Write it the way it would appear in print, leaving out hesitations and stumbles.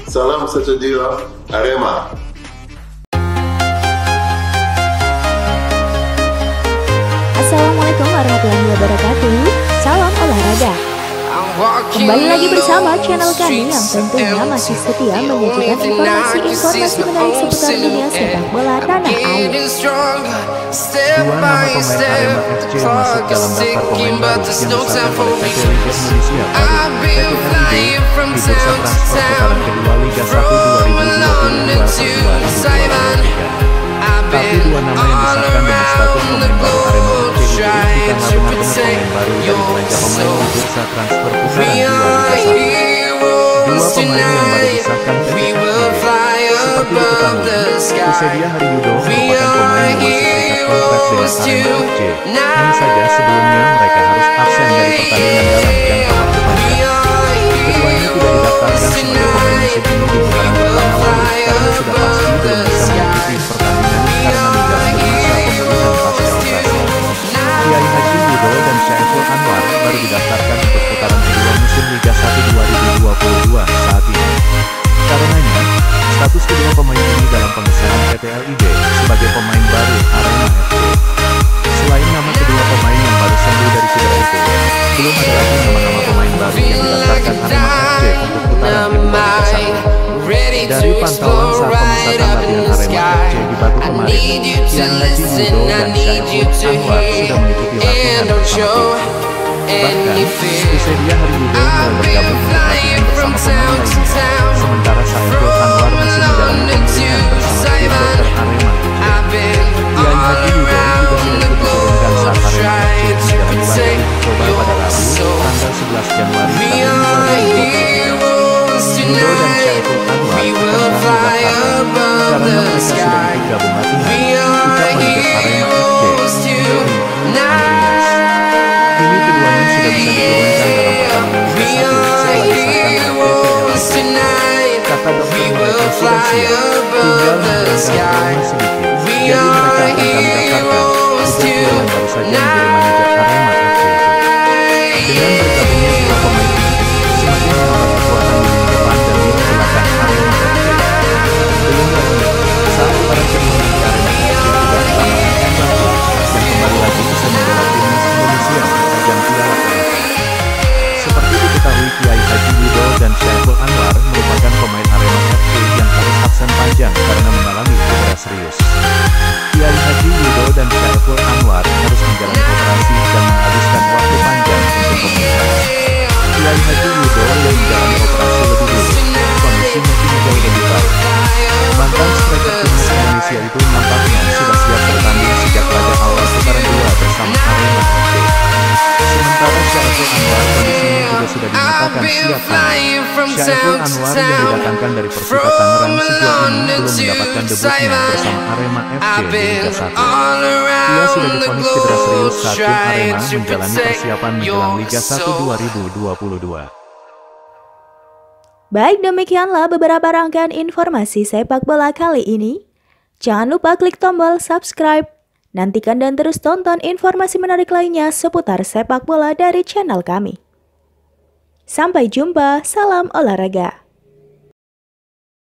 Salam sejahtera Arema. Assalamualaikum warahmatullahi wabarakatuh. Salam olahraga. Kembali lagi bersama channel kami yang tentunya masih setia menyajikan informasi-informasi menarik seputar dunia sepak bola tanah air. Dua nama pemain Arema FC yang masuk dalam daftar pemain baru yang disahkan oleh PT Liga Indonesia baru PT LIB di bursa transfer putaran kedua Liga 1 2022-2023. Tapi dua nama yang disahkan dengan status pemain baru Arema FC itu bukanlah benar-benar pemain baru dari belanja pemain di bursa transfer putaran 2 Liga 1. Dua pemain yang baru disahkan PT LIB seperti diketahui, Kussedia Haryudo merupakan pemain yang masih terikat kontrak dengan Arema FC. Hanya saja sebelumnya mereka harus absen dari pertandingan dalam jangka waktu panjang. Keduanya tidak didaftarkan sebagai pemain musim ini di putaran pertama lalu karena sudah pasti belum bisa mengikuti pertandingan karena menjalani masa pemulihan pasca operasi. Kiai Haji Yudo dan Syaiful Anwar baru didaftarkan untuk putaran kedua musim Liga 1 2022 saat ini. Karenanya, status kedua pemain ini dalam pengesahan PT LIB sebagai pemain baru Arema FC. Selain nama kedua pemain yang baru sembuh dari cedera itu, belum ada lagi nama-nama pemain baru yang didaftarkan Arema FC untuk putaran kedua Liga 1. Dari pantauan saat pemusatan latihan Arema FC di Batu kemarin, Kiai Haji Yudo dan Syaiful Anwar sudah mengikuti latihan bersama tim. Bahkan, Kussedia Haryudo mulai bergabung untuk latihan bersama pemain lainnya, sementara Syaiful Anwar masih menjalani pemulihan bersama tim dokter Arema FC. Kiai Haji Yudo juga sudah ikut diturunkan saat Arema FC menjalani laga uji coba pada Rabu, tanggal 11 Januari tahun 2023. Yudo dan Syaiful Anwar akan didaftarkan karena mereka sudah ikut gabung latihan, ucap manajer Arema FC, Andreas. Kini keduanya sudah bisa diturunkan dalam pertandingan Liga 1 setelah disahkan oleh PT LIB. Kata dokter mereka sudah siap, tinggal menjalankan trauma sedikit, jadi mereka akan kami daftarkan, ujar yang baru saja menjadi manajer Arema FC itu. Dengan bergabungnya dua pemain ini, semakin menambah kekuatan di lini depan dan lini belakang Arema FC. Belum lagi, saat para kedua nanti Arema FC juga ditambahkan Mbah yang kembali lagi bisa membela timnas Indonesia di ajang Piala AFF. Seperti diketahui, Kiai Haji Yudo dan Syaiful Anwar merupakan pemain Arema FC yang harus absen panjang karena mengalami cedera serius. Kiai Haji Yudo dan Syaiful Anwar harus menjalani operasi dan menghabiskan waktu panjang untuk pemulihan. Kiai Haji Yudo yang menjalani operasi lebih dulu, kondisinya kini jauh lebih baik. Mantan striker timnas Indonesia itu nampaknya sudah siap bertanding sejak laga awal putaran 2 bersama Arema FC. Sementara Syaiful Anwar kondisinya juga sudah dinyatakan siap main. Syaiful Anwar yang didatangkan dari Persita Tangerang sejauh ini belum mendapatkan debutnya bersama Arema FC di Liga 1. Ia sudah divonis cedera serius saat tim Arema menjalani persiapan menjelang Liga 1 2022. Baik, demikianlah beberapa rangkaian informasi sepak bola kali ini. Jangan lupa klik tombol subscribe. Nantikan dan terus tonton informasi menarik lainnya seputar sepak bola dari channel kami. Sampai jumpa, salam olahraga.